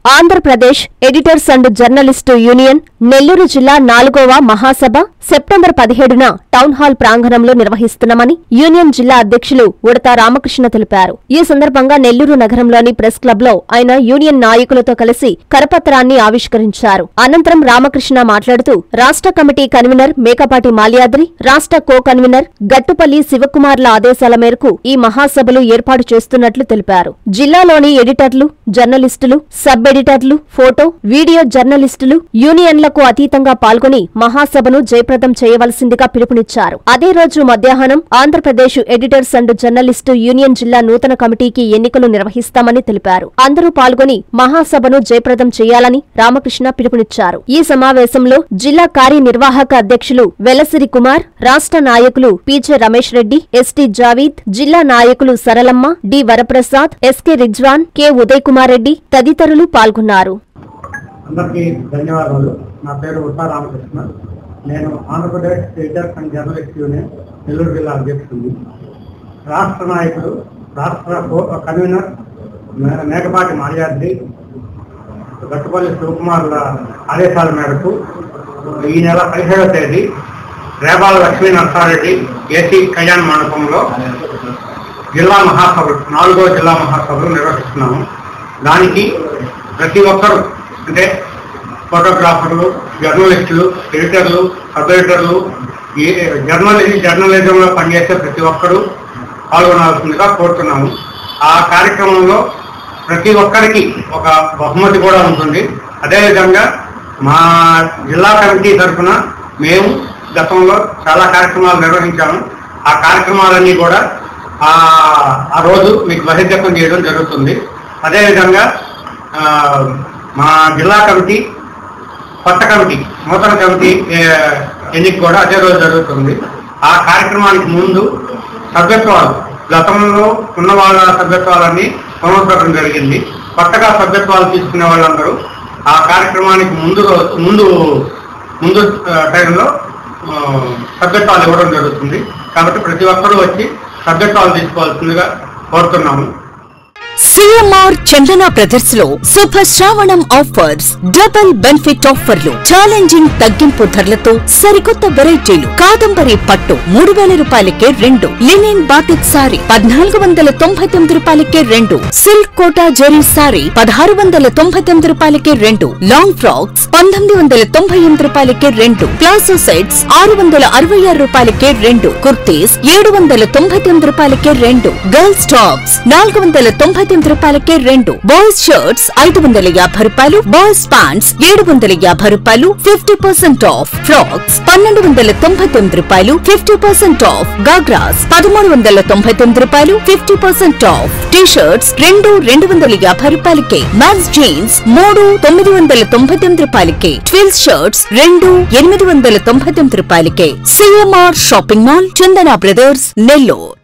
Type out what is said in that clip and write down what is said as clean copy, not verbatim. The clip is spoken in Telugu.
Andhra Pradesh editors and journalist union Nellore జిల్లా 4వ మహాసభ సెప్టెంబర్ 17న టౌన్ హాల్ ప్రాంగణంలో నిర్వహిస్తున్నామని యూనియన్ జిల్లా అధ్యక్షులు ఉడతా రామకృష్ణ తెలిపారు. ఈ సందర్భంగా నెల్లూరు నగరంలోని ప్రెస్ క్లబ్ లో ఆయన యూనియన్ నాయకులతో కలిసి కరపత్రాన్ని ఆవిష్కరించారు. అనంతరం రామకృష్ణ మాట్లాడుతూ రాష్ట్ర కమిటీ కన్వీనర్ మేకపాటి మాల్యాద్రి, రాష్ట్ర కో కన్వీనర్ గట్టుపల్లి శివకుమార్ల ఆదేశాల మేరకు ఈ మహాసభలు ఏర్పాటు చేస్తున్నట్లు తెలిపారు. జిల్లాలోని ఎడిటర్లు, జర్నలిస్టులు, సబ్ ఎడిటర్లు, ఫోటో, వీడియో జర్నలిస్టులు యూనియన్లకు అతీతంగా పాల్గొని మహాసభను జయప్రదం చేయవలసిందిగా పిలుపునిచ్చారు. అదే రోజు మధ్యాహ్నం Andhra Pradesh editors and journalist union జిల్లా నూతన కమిటీకి ఎన్నికలు నిర్వహిస్తామని తెలిపారు. అందరూ పాల్గొని మహాసభను జయప్రదం చేయాలని రామకృష్ణ పిలుపునిచ్చారు. ఈ సమావేశంలో జిల్లా కార్యనిర్వాహక అధ్యక్షులు వెలసిరి కుమార్, రాష్ట్ర నాయకులు పీజే రమేష్ రెడ్డి, ఎస్టీ జావీద్, జిల్లా నాయకులు Saralamma, D Varaprasad, SK Rizwan, K Uday Kumar Reddy తదితరులు పాల్గొన్నారు. అందరికీ ధన్యవాదాలు. నా పేరు ఉడతా రామకృష్ణ. నేను Andhra Pradesh editors and journalist union Nellore జిల్లా అధ్యక్షుడిని. రాష్ట్ర నాయకులు, రాష్ట్ర కన్వీనర్ మేకపాటి మాల్యాద్రి, గట్టుపల్లి శివకుమార్ల ఆదేశాల మేరకు ఈ నెల 17వ తేదీ రేబాల లక్ష్మీ నరసారెడ్డి ఏసీ కళ్యాణ మండపంలో జిల్లా మహాసభలు 4వ జిల్లా మహాసభలు నిర్వహిస్తున్నాము. దానికి ప్రతి ఒక్కరు అంటే ఫోటోగ్రాఫర్లు, జర్నలిస్టులు, ఎడిటర్లు, సబ్ ఎడిటర్లు, జర్నలిజంలో పనిచేసే ప్రతి ఒక్కరూ పాల్గొనాల్సిందిగా కోరుతున్నాము. ఆ కార్యక్రమంలో ప్రతి ఒక్కరికి ఒక బహుమతి కూడా ఉంటుంది. అదేవిధంగా మా జిల్లా కమిటీ తరఫున మేము గతంలో చాలా కార్యక్రమాలు నిర్వహించాము. ఆ కార్యక్రమాలన్నీ కూడా ఆ రోజు మీకు బహిర్గతం చేయడం జరుగుతుంది. అదేవిధంగా మా జిల్లా కమిటీ కొత్త కమిటీ, నూతన కమిటీ ఎన్నిక కూడా అదే రోజు జరుగుతుంది. ఆ కార్యక్రమానికి ముందు సభ్యత్వాలు, గతంలో ఉన్న వాళ్ళ సభ్యత్వాలన్నీ పునరుద్ధరణ జరిగింది. కొత్తగా సభ్యత్వాలు తీసుకునే వాళ్ళందరూ ఆ కార్యక్రమానికి ముందు టైంలో సభ్యత్వాలు ఇవ్వడం జరుగుతుంది. కాబట్టి ప్రతి ఒక్కరూ వచ్చి సభ్యత్వాలు తీసుకోవాల్సిందిగా కోరుతున్నాము. సిఎంఆర్ చందన బ్రదర్స్ లో శుభ శ్రావణం ఆఫర్స్, డబుల్ బెనిఫిట్ ఆఫర్లు, ఛాలెంజింగ్ తగ్గింపు ధరలతో సరికొత్త వెరైటీలు. కాదంబరి పట్టు 3000 రూపాయలకే 2, లినిన్ బాటిక్ సారీ 1499 రూపాయలకే 2, సిల్క్ కోటా జెరీ సారీ 1699 రూపాయలకే 2, లాంగ్ ఫ్రాక్స్ 1998 రూపాయలకే 2, ప్లాజో సెట్స్ 666 రూపాయలకే 2, కుర్తీస్ 799 రూపాయలకే 2, గర్ల్స్ టాప్స్ 499 రూపాయలకే 2, బాయ్స్ షర్ట్స్ 550 రూపాయలు, బాయ్స్ ప్యాంట్స్ 750 రూపాయలు 50% ఆఫ్, ఫ్రాక్స్ 1299 రూపాయలు 50% ఆఫ్, గాగ్రాస్ 1399 రూపాయలు 50% ఆఫ్, టీ షర్ట్స్ 250 రూపాయలకే, మ్యాన్స్ జీన్స్ 999 రూపాయలకే, ట్విల్స్ షర్ట్స్ 899 రూపాయలకే. CMR shopping mall, Chandana brothers, Nellore.